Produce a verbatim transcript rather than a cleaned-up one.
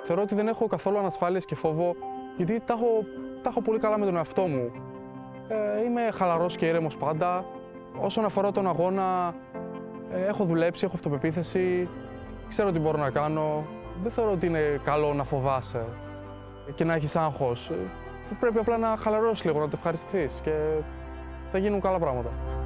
Θεωρώ ότι δεν έχω καθόλου ανασφάλειες και φόβο, γιατί τα έχω, τα έχω πολύ καλά με τον εαυτό μου. Ε, είμαι χαλαρός και ήρεμος πάντα. Όσον αφορά τον αγώνα, ε, έχω δουλέψει, έχω αυτοπεποίθηση, ξέρω τι μπορώ να κάνω. Δεν θεωρώ ότι είναι καλό να φοβάσαι και να έχεις άγχος. Πρέπει απλά να χαλαρώσεις λίγο, να το ευχαριστηθείς και θα γίνουν καλά πράγματα.